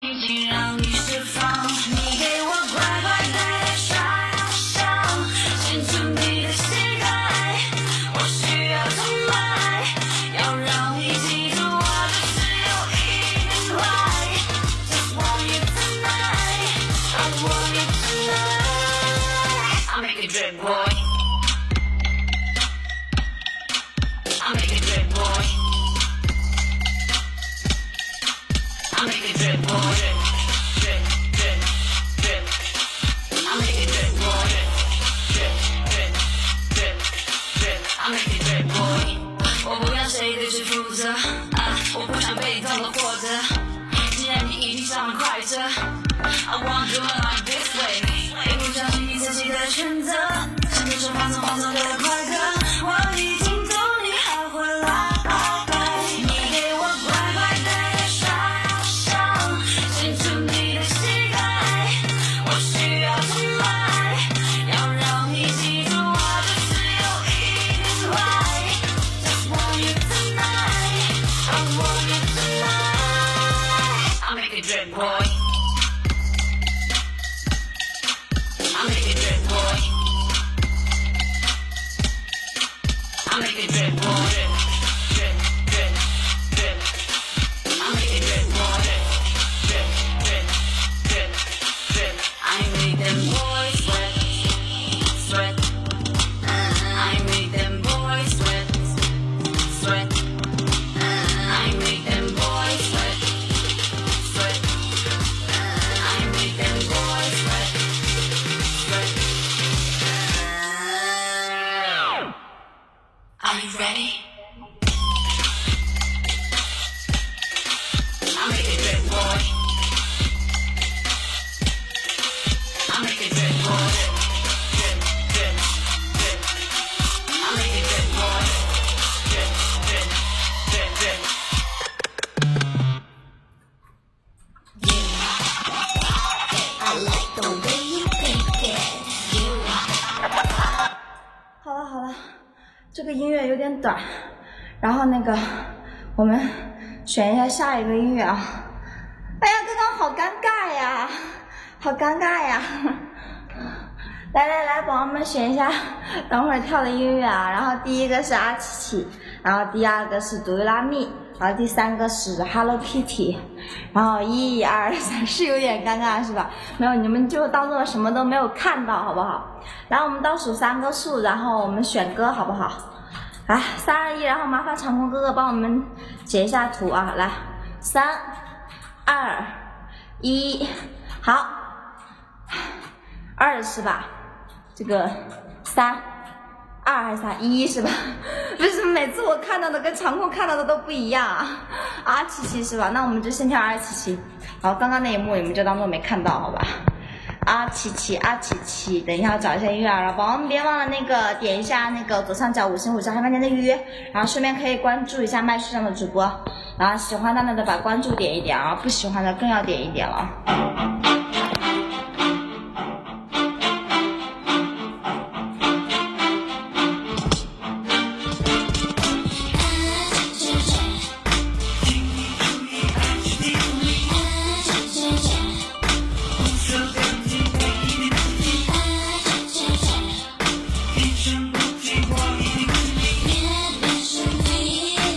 已经让你释放，你给我乖乖的耍上，牵住你的膝盖，我需要崇拜，要让你记住我就是有一点坏。Just want you tonight, I want you tonight. I make it drip, boy. I make it drip, boy. I make it drip, boy. Drip, drip, drip. I make it drip, boy. Drip, drip, drip, drip. I make it drip, boy. 我不要谁对谁负责啊，我不想被动的活着。既然你已经上了快车 ，I want to run like this way。也不相信你自己的选择，想接受放纵放纵的快乐，我已经懂你还会来。你给我乖乖的耍上，牵住你的膝盖，我需要崇拜，要让你记住我就是有一点坏。Just want you tonight, I want you tonight. I make it drip, boy. I make it drip, boy. I make it drip, boy. Drip, drip, drip. I make it drip, boy. Drip, drip, drip, drip. I make them boys sweat, sweat. I make them boys sweat, sweat. I make them boys sweat, sweat. I make them boys sweat, sweat. Are you ready? I make it drip, boy. I make it drip, boy. Drip, drip, drip. I make it drip, boy. Drip, drip, drip, drip. I like the way you think it. 好了好了，这个音乐有点短，然后我们选一下下一个音乐啊。哎呀，刚刚好尴尬呀，好尴尬呀！来来来，宝宝们选一下等会儿跳的音乐啊。然后第一个是阿奇奇，然后第二个是哆啦咪，然后第三个是 Hello Kitty， 然后1、2、3，是有点尴尬是吧？没有，你们就当做什么都没有看到，好不好？然后我们倒数3个数，然后我们选歌，好不好？来，3、2、1，然后麻烦长空哥哥帮我们截一下图啊！来，3、2、1，好，2是吧？这个3、2还是3、1是吧？为什么每次我看到的跟长空看到的都不一样啊？阿奇奇是吧？那我们就先跳阿奇奇。好，刚刚那一幕你们就当做没看到，好吧？阿奇奇，阿奇奇，等一下我找一下音乐啊，然后宝宝们别忘了点一下左上角5星5加黑半天的预约，然后顺便可以关注一下麦序上的主播，然后喜欢的把关注点一点啊，不喜欢的更要点一点了。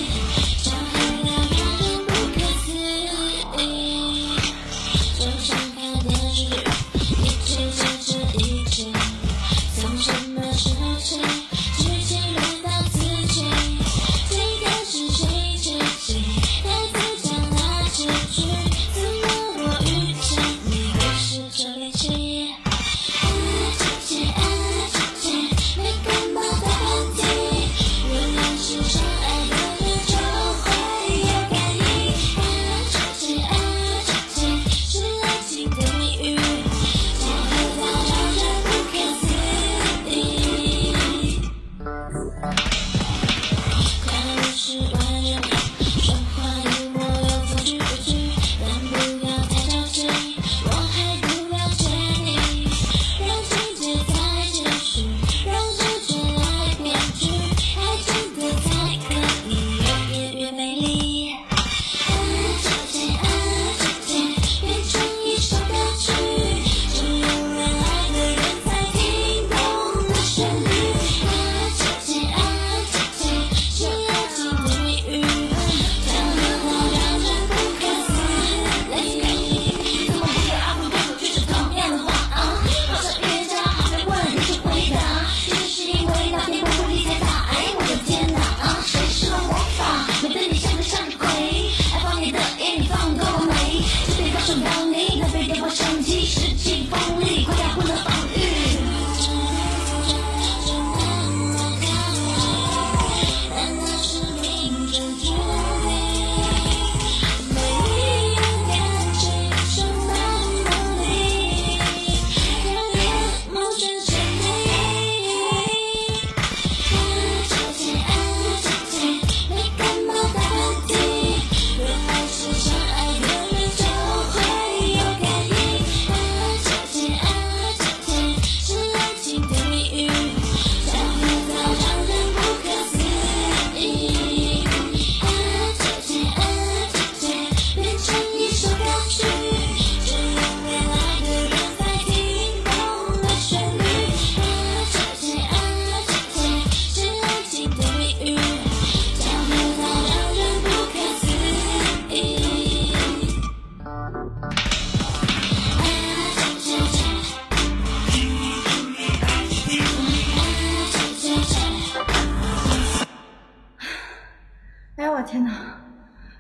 就是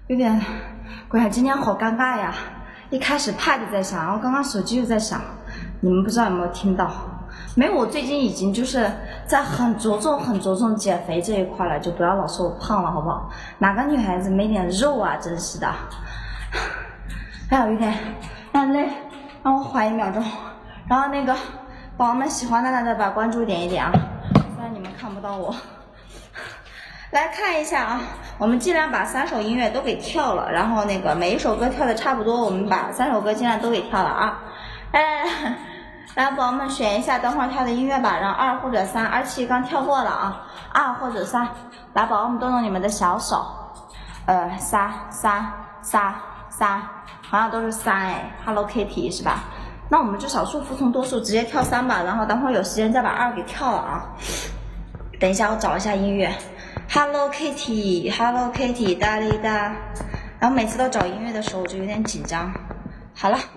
有点，鬼海今天好尴尬呀！一开始 pad 在响，然后刚刚手机又在响，你们不知道有没有听到？没有，我最近已经就是在很着重减肥这一块了，就不要老说我胖了，好不好？哪个女孩子没点肉啊？真是的！哎呀，有点累，让我缓1秒钟。然后那个宝宝们喜欢的把关注点一点啊，虽然你们看不到我。来看一下啊，我们尽量把3首音乐都给跳了，然后那个每一首歌跳的差不多，我们把3首歌尽量都给跳了啊。来，宝宝们选一下等会儿跳的音乐吧，然后2或者3，二七刚跳过了啊，2或者3，来，宝宝们动动你们的小手，3，好像都是3哎 ，Hello Kitty 是吧？那我们就少数服从多数，直接跳3吧，然后等会儿有时间再把2给跳了啊。等一下，我找一下音乐。Hello Kitty，Hello Kitty， 哒哩哒。然后每次都找音乐的时候，我就有点紧张。好了。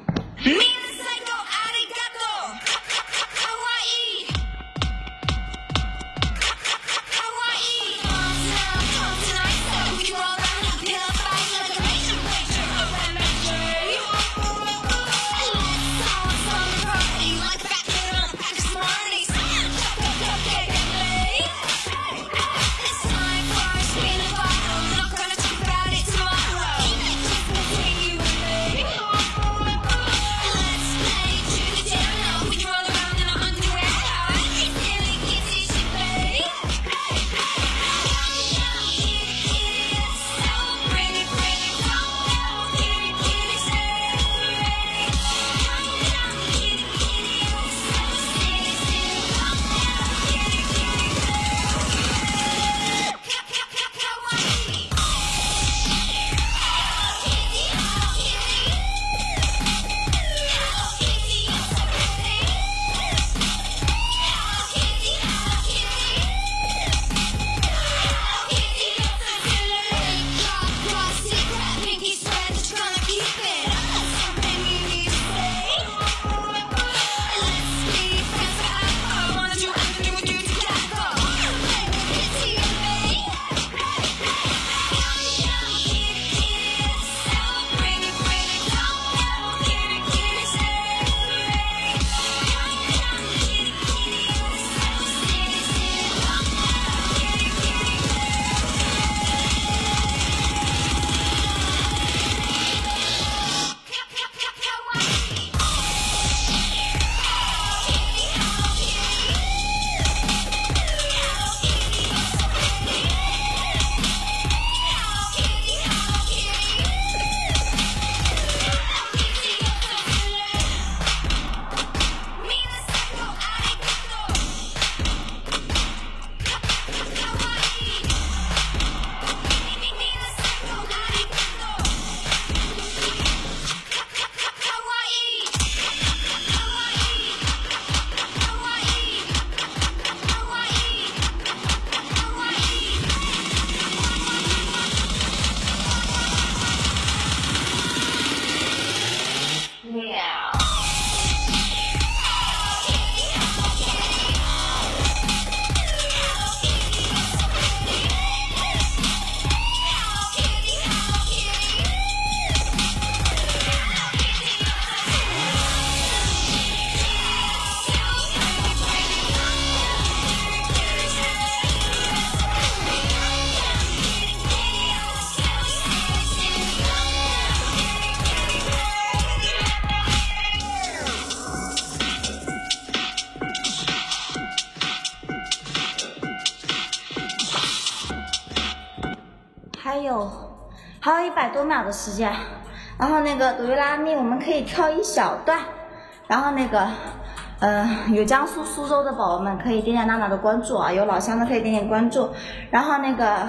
还有100多秒的时间，然后那个哆瑞拉咪我们可以跳一小段，然后那个有江苏苏州的宝宝们可以点点娜娜的关注啊，有老乡的可以点点关注，然后那个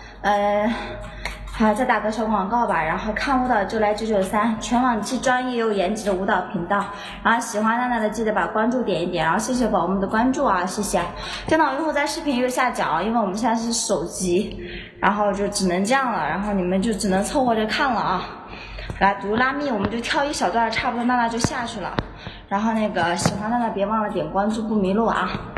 好，再打个小广告吧。然后看舞蹈就来993，全网既专业又颜值的舞蹈频道。然后喜欢娜娜的记得把关注点一点，然后谢谢宝宝们的关注啊，谢谢。电脑用户在视频右下角，因为我们现在是手机，然后就只能这样了，然后你们就只能凑合着看了啊。来，嘟拉咪，我们就跳一小段，差不多娜娜就下去了。然后那个喜欢娜娜别忘了点关注不迷路啊。